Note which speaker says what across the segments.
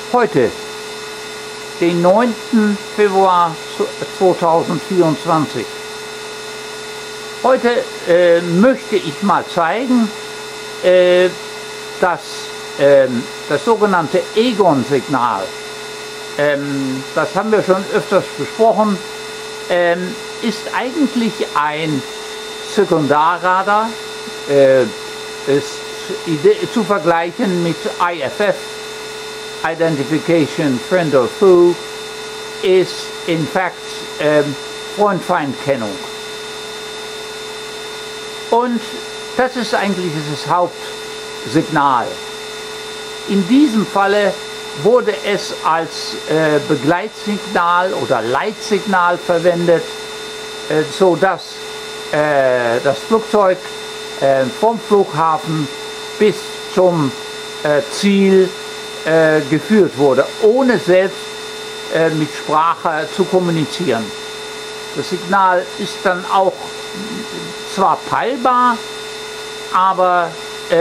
Speaker 1: heute, den 9. Februar 2024. Heute möchte ich mal zeigen, dass das sogenannte Egon-Signal, das haben wir schon öfters besprochen, ist eigentlich ein Sekundarradar, ist zu vergleichen mit IFF, Identification Friend or Foe, ist in fact Freund-Feind-Kennung. Und das ist eigentlich das Hauptsignal. In diesem Falle wurde es als Begleitsignal oder Leitsignal verwendet, sodass das Flugzeug vom Flughafen bis zum Ziel geführt wurde, ohne selbst mit Sprache zu kommunizieren. Das Signal ist dann auch zwar peilbar, aber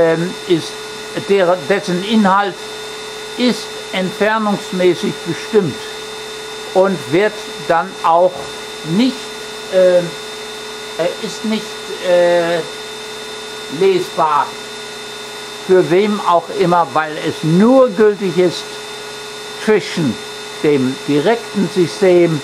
Speaker 1: dessen Inhalt ist entfernungsmäßig bestimmt und wird dann auch nicht, ist nicht lesbar, für wem auch immer, weil es nur gültig ist zwischen dem direkten System,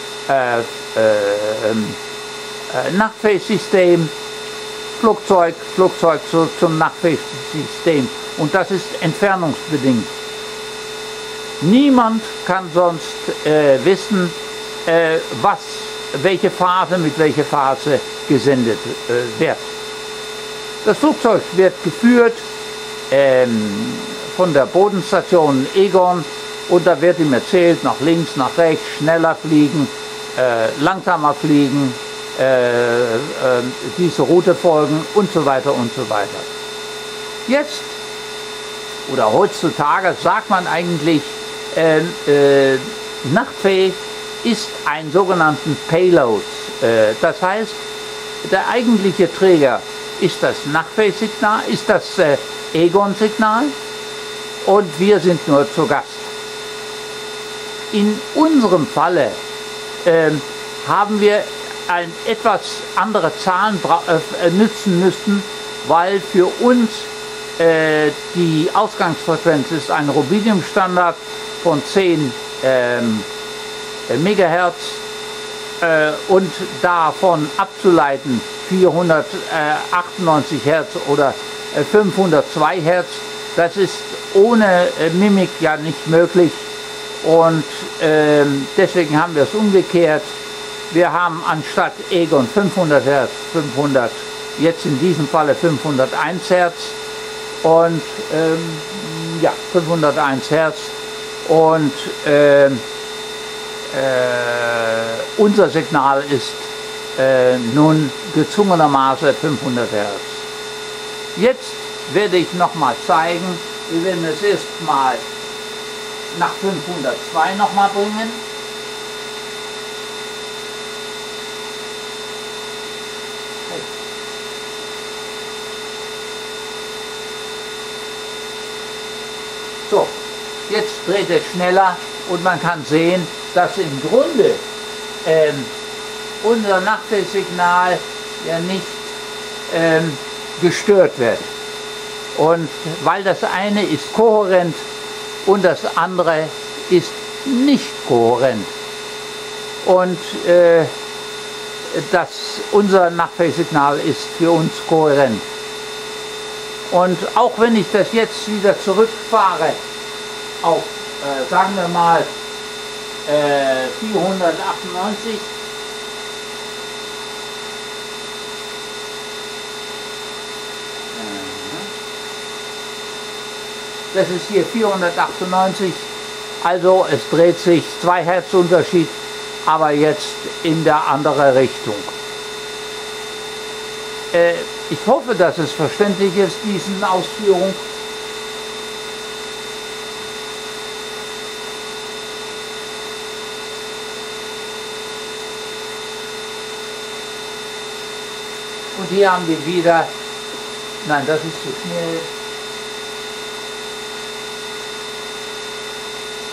Speaker 1: Nachtfähig-System, Flugzeug zum Nachtfähig-System, und das ist entfernungsbedingt. Niemand kann sonst wissen, welche Phase mit welcher Phase gesendet wird. Das Flugzeug wird geführt von der Bodenstation Egon, und da wird ihm erzählt, nach links, nach rechts, schneller fliegen, langsamer fliegen, diese Route folgen und so weiter und so weiter. Jetzt oder heutzutage sagt man eigentlich, Nachtfähig ist ein sogenannten Payload. Das heißt, der eigentliche Träger ist das Nachtfähig-Signal, ist das Egon-Signal, und wir sind nur zu Gast. In unserem Falle haben wir etwas andere Zahlen nützen müssen, weil für uns die Ausgangsfrequenz ist ein Rubidium-Standard von 10 Megahertz und davon abzuleiten 498 Hertz oder 502 Hertz, das ist ohne Mimik ja nicht möglich, und deswegen haben wir es umgekehrt. Wir haben anstatt Egon 500 Hertz, jetzt in diesem Falle 501 Hertz und ja, 501 Hertz, und unser Signal ist nun gezwungenermaßen 500 Hertz. Jetzt werde ich noch mal zeigen, wir werden es erstmal nach 502 noch mal bringen. So, jetzt dreht es schneller und man kann sehen, dass im Grunde unser Nachtfähig-Signal ja nicht gestört wird. Und weil das eine ist kohärent und das andere ist nicht kohärent. Und unser Nachtfähig-Signal ist für uns kohärent. Und auch wenn ich das jetzt wieder zurückfahre auf, sagen wir mal, 498, das ist hier 498, also es dreht sich 2 Hertz Unterschied, aber jetzt in der andere Richtung. Ich hoffe, dass es verständlich ist, diesen Ausführung. Und hier haben wir wieder, nein, das ist zu schnell.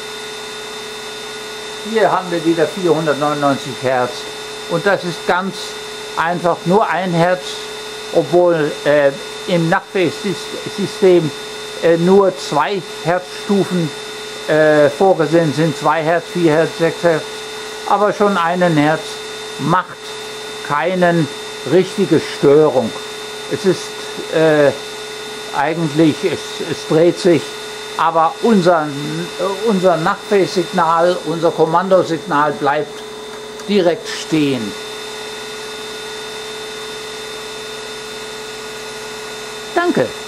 Speaker 1: Hier haben wir wieder 499 Hertz und das ist ganz einfach nur ein Hertz, obwohl im Nachtphase-System nur 2 Herzstufen vorgesehen sind, 2 Hertz, 4 Hertz, 6 Hertz, aber schon 1 Hertz macht keine richtige Störung. Es ist eigentlich, es dreht sich, aber unser Nachtphase-Signal, unser Kommandosignal bleibt direkt stehen. Danke.